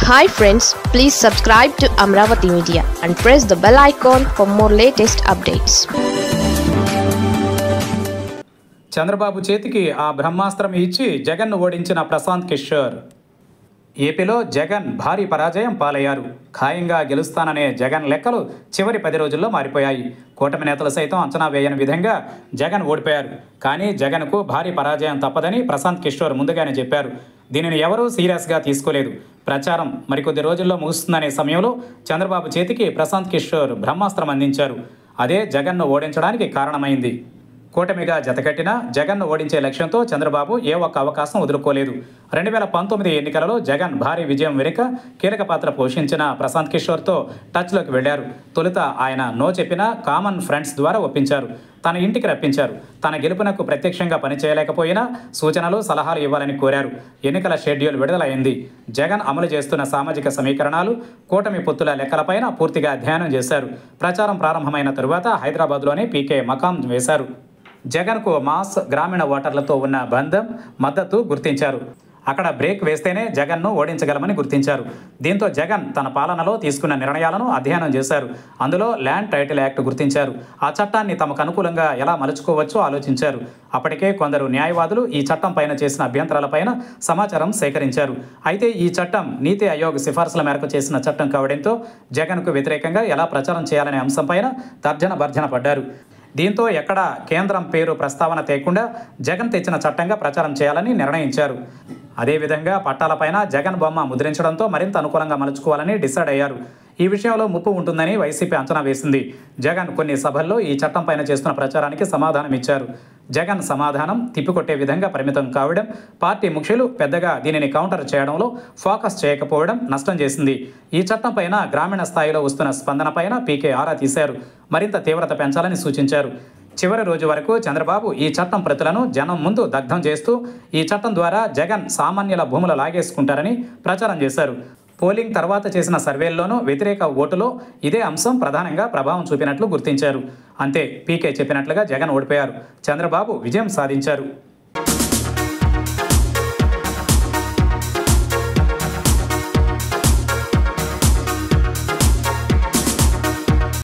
Hi friends, please subscribe to Amravati Media and press the bell icon for more latest updates. Chandrababu చేతికి ఆ బ్రహ్మాస్త్రం ఇచ్చి జగన్ను ఓడించిన ప్రశాంత్ కిషోర్. ఏపీలో జగన్ భారీ పరాజయం పాలయ్యారు. ఖాయంగా గెలుస్తాననే జగన్ లెక్కలు చివరి 10 రోజుల్లో మారిపోయాయి. కూటమి నేతలు సైతం అంచనా వేయని విధంగా జగన్ ఓడిపోయారు. కానీ జగన్కు భారీ పరాజయం తప్పదని ప్రశాంత్ కిషోర్ ముందుగానే చెప్పారు. దీనిని ఎవరూ సీరియస్గా తీసుకోలేదు. ప్రచారం మరికొద్ది రోజుల్లో ముగుస్తుందనే సమయంలో చంద్రబాబు చేతికి ప్రశాంత్ కిషోర్ బ్రహ్మాస్త్రం అందించారు. అదే జగన్ను ఓడించడానికి కారణమైంది. కూటమిగా జతకట్టిన జగన్ను ఓడించే లక్ష్యంతో చంద్రబాబు ఏ ఒక్క అవకాశం వదులుకోలేదు. 2019 ఎన్నికలలో జగన్ భారీ విజయం వెనుక కీలక పాత్ర పోషించిన ప్రశాంత్ కిషోర్తో టచ్లోకి వెళ్లారు. తొలుత ఆయన నో చెప్పినా కామన్ ఫ్రెండ్స్ ద్వారా ఒప్పించారు. తన ఇంటికి రప్పించారు. తన గెలుపునకు ప్రత్యక్షంగా పనిచేయలేకపోయినా సూచనలు, సలహాలు ఇవ్వాలని కోరారు. ఎన్నికల షెడ్యూల్ విడుదలైంది. జగన్ అమలు చేస్తున్న సామాజిక సమీకరణాలు, కూటమి పొత్తుల లెక్కలపైన పూర్తిగా అధ్యయనం చేశారు. ప్రచారం ప్రారంభమైన తరువాత హైదరాబాద్లోనే పీకే మకాం వేశారు. జగన్కు మాస్ గ్రామీణ ఓటర్లతో ఉన్న బంధం, మద్దతు గుర్తించారు. అక్కడ బ్రేక్ వేస్తేనే జగన్ను ఓడించగలమని గుర్తించారు. దీంతో జగన్ తన పాలనలో తీసుకున్న నిర్ణయాలను అధ్యయనం చేశారు. అందులో ల్యాండ్ టైటిల్ యాక్ట్ గుర్తించారు. ఆ చట్టాన్ని తమకు అనుకూలంగా ఎలా మలుచుకోవచ్చో ఆలోచించారు. అప్పటికే కొందరు న్యాయవాదులు ఈ చట్టం పైన చేసిన అభ్యంతరాలపైన సమాచారం సేకరించారు. అయితే ఈ చట్టం నీతి ఆయోగ్ సిఫార్సుల మేరకు చేసిన చట్టం కావడంతో జగన్కు వ్యతిరేకంగా ఎలా ప్రచారం చేయాలనే అంశంపైన తర్జన భర్జన పడ్డారు. దీంతో ఎక్కడ కేంద్రం పేరు ప్రస్తావన తేకుండా జగన్ తెచ్చిన చట్టంగా ప్రచారం చేయాలని నిర్ణయించారు. అదేవిధంగా పట్టాలపైన జగన్ బొమ్మ ముద్రించడంతో మరింత అనుకూలంగా మలుచుకోవాలని డిసైడ్ అయ్యారు. ఈ విషయంలో ముప్పు ఉంటుందని వైసీపీ అంచనా వేసింది. జగన్ కొన్ని సభల్లో ఈ చట్టం పైన చేస్తున్న ప్రచారానికి సమాధానం ఇచ్చారు. జగన్ సమాధానం తిప్పికొట్టే విధంగా పరిమితం కావడం, పార్టీ ముఖ్యులు పెద్దగా దీనిని కౌంటర్ చేయడంలో ఫోకస్ చేయకపోవడం నష్టం చేసింది. ఈ చట్టం పైన గ్రామీణ స్థాయిలో వస్తున్న స్పందనపైన పీకే ఆరా తీశారు. మరింత తీవ్రత పెంచాలని సూచించారు. చివరి రోజు వరకు చంద్రబాబు ఈ చట్టం ప్రతులను జనం ముందు దగ్ధం చేస్తూ ఈ చట్టం ద్వారా జగన్ సామాన్యుల భూములు లాగేసుకుంటారని ప్రచారం చేశారు. పోలింగ్ తర్వాత చేసిన సర్వేల్లోనూ వ్యతిరేక ఓటులో ఇదే అంశం ప్రధానంగా ప్రభావం చూపినట్లు గుర్తించారు. అంతే, పీకే చెప్పినట్లుగా జగన్ ఓడిపోయారు. చంద్రబాబు విజయం సాధించారు.